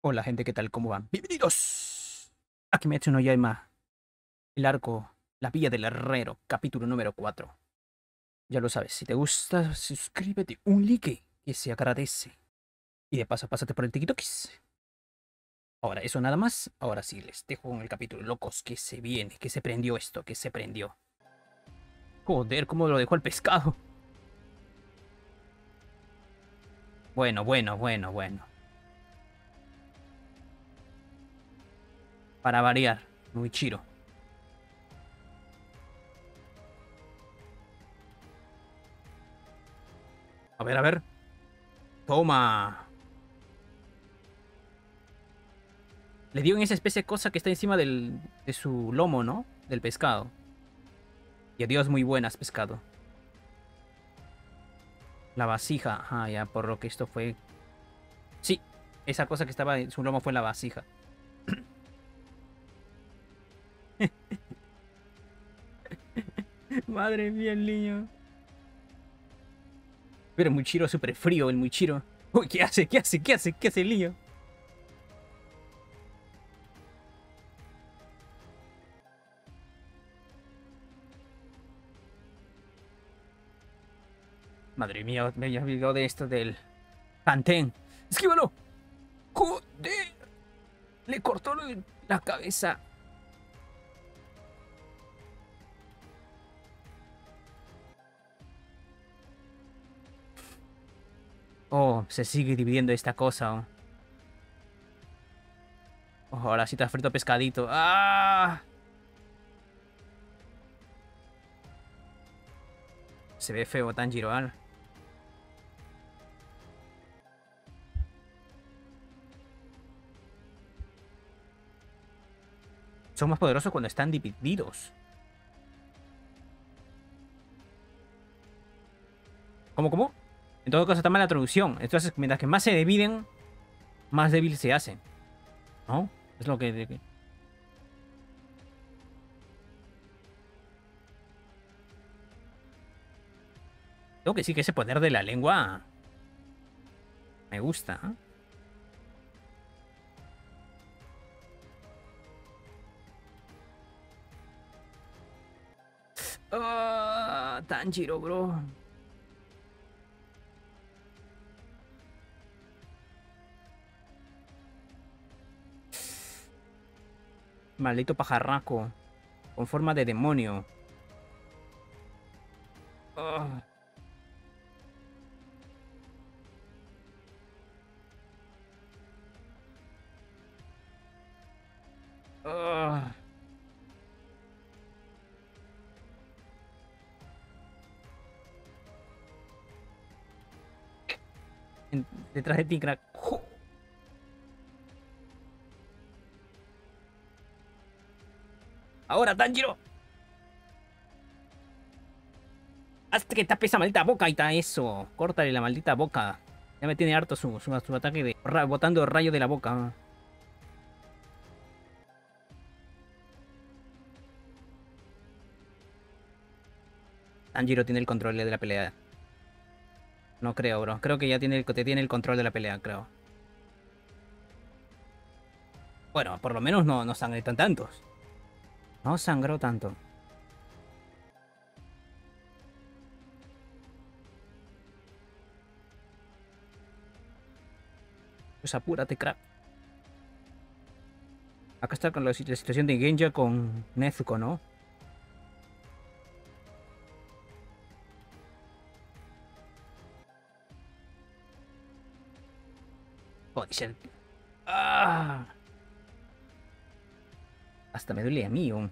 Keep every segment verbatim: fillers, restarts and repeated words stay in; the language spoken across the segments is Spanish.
Hola gente, ¿qué tal? ¿Cómo van? Bienvenidos a Kimetsu no Yaiba, el arco, la villa del herrero, capítulo número cuatro. Ya lo sabes, si te gusta, suscríbete, un like, que se agradece. Y de paso, pásate por el TikTokis. Ahora, eso nada más. Ahora sí, les dejo con el capítulo. Locos, que se viene, que se prendió esto, que se prendió. Joder, cómo lo dejó el pescado. Bueno, bueno, bueno, bueno. Para variar, muy chiro. A ver, a ver. Toma. Le dio en esa especie de cosa que está encima del, de su lomo, ¿no? Del pescado. Y adiós, muy buenas, pescado. La vasija. Ah, ya, por lo que esto fue. Sí, esa cosa que estaba en su lomo fue la vasija. Madre mía, el niño. Pero el Muichiro súper frío, el Muichiro. Uy, ¿qué hace? ¿Qué hace? ¿Qué hace? ¿Qué hace el niño? Madre mía, me había olvidado de esto del Pantén. ¡Esquívalo! ¡Joder! Le cortó la cabeza. Oh, se sigue dividiendo esta cosa. Oh, oh ahora sí te ha frito pescadito. ¡Ah! Se ve feo Tanjiro, ¿ah? Son más poderosos cuando están divididos. ¿Cómo, cómo? En todo caso está mal la traducción. Entonces, mientras que más se dividen, más débil se hacen. ¿No? Es lo que... que- Tengo que decir que ese poder de la lengua me gusta. ¿Ah? Ah, Tanjiro, bro. Maldito pajarraco. Con forma de demonio. Ah, ah. En- detrás de ti, crack. ¡Jo! Ahora, Tanjiro. Hasta que tape esa maldita boca. Ahí está eso. Córtale la maldita boca. Ya me tiene harto su, su, su ataque de... ra- botando rayo de la boca. Tanjiro tiene el control de la pelea. No creo, bro. Creo que ya tiene el, te tiene el control de la pelea, creo. Bueno, por lo menos no, no sangran tantos. No sangró tanto. Pues apúrate, crack. Acá está con la, si- la situación de Genja con Nezuko, ¿no? Joder. Ah, hasta me duele a mí, oh.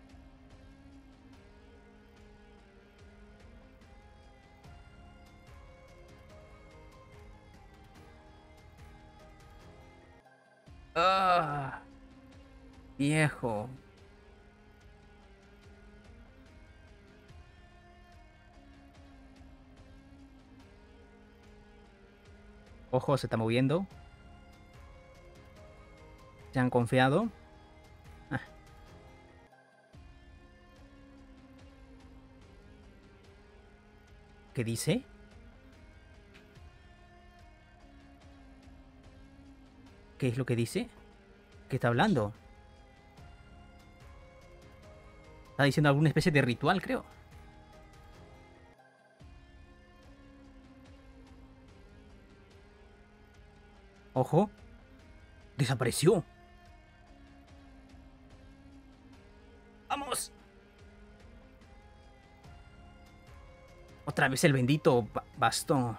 Ah, viejo. Ojo, se está moviendo. Se han confiado. Ah, ¿qué dice? ¿Qué es lo que dice? ¿Qué está hablando? Está diciendo alguna especie de ritual, creo. Ojo. Desapareció. ¡Vamos! Otra vez el bendito ba- bastón.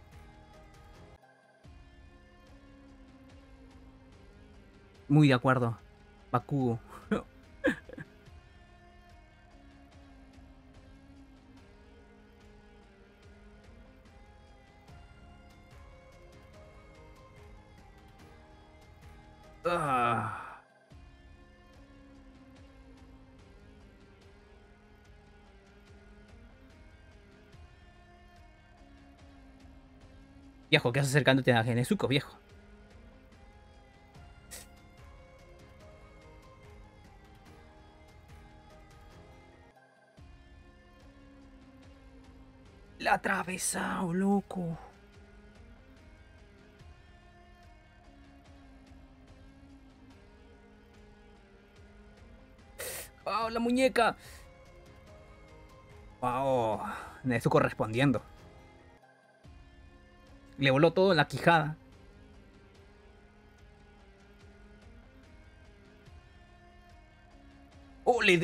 Muy de acuerdo. Bakugo. Ah. Viejo, ¿qué haces acercándote a Genezuko, viejo? La ha atravesado, loco. ¡Oh, la muñeca! ¡Wow! Nezuko respondiendo. Le voló todo en la quijada. ¡Oh! Le,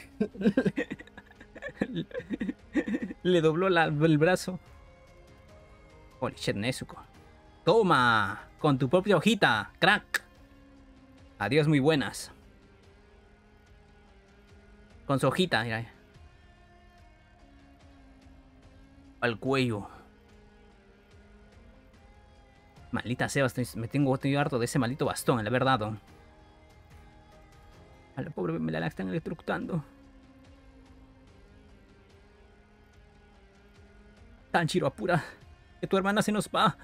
le, le dobló la- el brazo. Holy shit, Nezuko. ¡Toma! Con tu propia hojita, crack. Adiós, muy buenas. Con su hojita, mira. Al cuello. Maldita sea, estoy- me tengo, estoy harto de ese maldito bastón, la verdad. ¿No? A la pobre me la están electrocutando. Tanjiro, apura. Que tu hermana se nos va.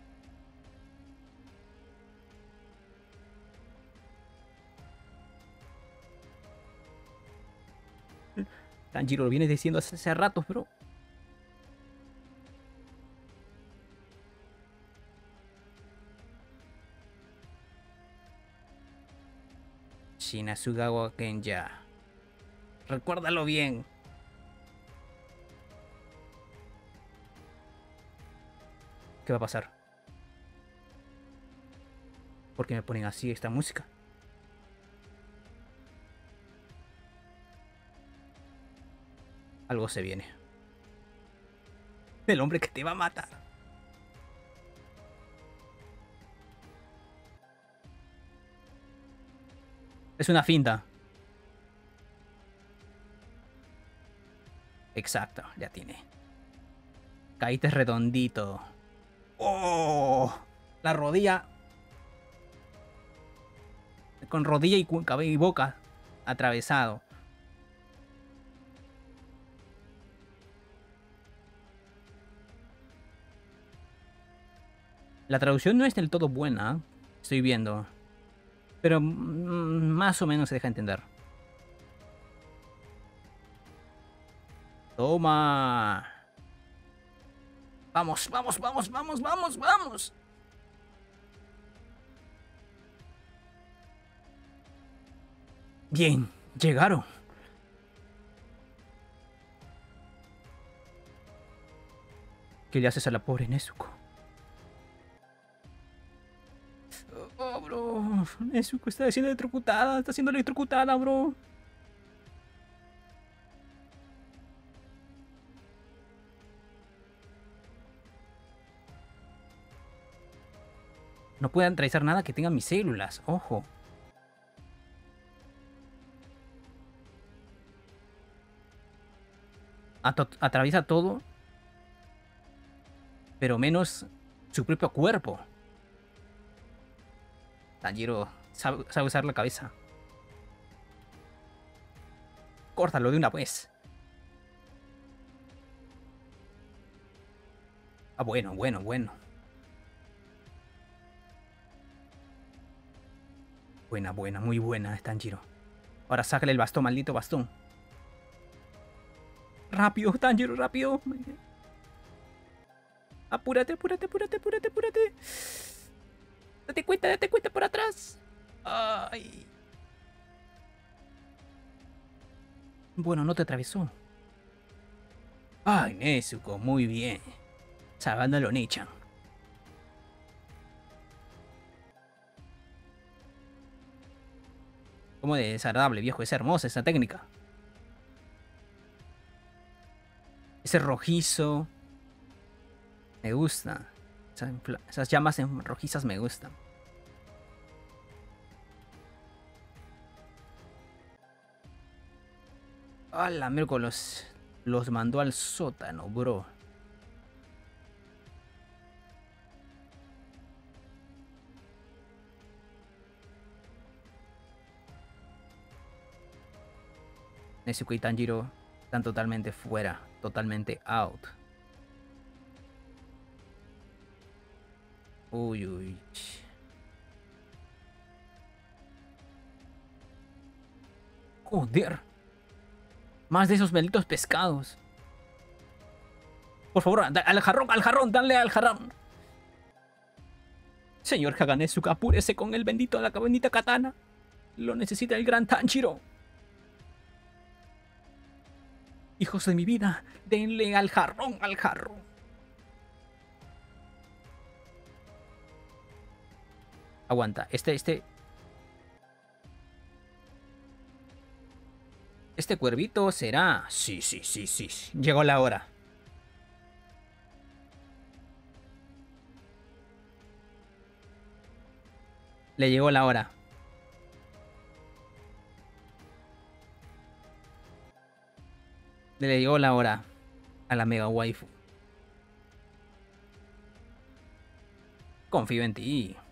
Tanjiro lo viene diciendo hace, hace rato, pero... Shinasugawa Genja. Recuérdalo bien. ¿Qué va a pasar? ¿Por qué me ponen así esta música? Algo se viene. El hombre que te va a matar. Es una finta. Exacto, ya tiene. Caíste redondito. ¡Oh! La rodilla. Con rodilla y cu- cabello y boca atravesado. La traducción no es del todo buena. Estoy viendo. Pero mm, más o menos se deja entender. Toma. Vamos, vamos, vamos, vamos, vamos, vamos. Bien, llegaron. ¿Qué le haces a la pobre Nezuko? Oh, bro. Nezuko está siendo electrocutada. Está siendo electrocutada, bro. No pueden atravesar nada que tenga mis células. Ojo. Ato- atraviesa todo. Pero menos su propio cuerpo. Tanjiro sabe, sabe usar la cabeza. Córtalo de una vez. Ah, bueno, bueno, bueno. Buena, buena, muy buena es Tanjiro. Ahora sácale el bastón, maldito bastón. Rápido, Tanjiro, rápido. Apúrate, apúrate, apúrate, apúrate, apúrate. Date cuenta, date cuenta para Ay. Bueno, no te atravesó. Ay, Nezuko, muy bien. Sabándolo, Nichan. Como de desagradable, viejo. Es hermosa esa técnica. Ese rojizo. Me gusta. Esas, esas llamas en rojizas me gustan. ¡Hala, miércoles! Los mandó al sótano, bro. Nezuko y Tanjiro están totalmente fuera. Totalmente out. Uy, uy. Joder. Más de esos benditos pescados. Por favor, al jarrón, al jarrón, dale al jarrón. Señor Haganezuka, apúrese con el bendito, la bendita katana. Lo necesita el gran Tanjiro. Hijos de mi vida, denle al jarrón, al jarrón. Aguanta, este, este... Este cuervito será... Sí, sí, sí, sí. Llegó la hora. Le llegó la hora. Le llegó la hora a la mega waifu. Confío en ti.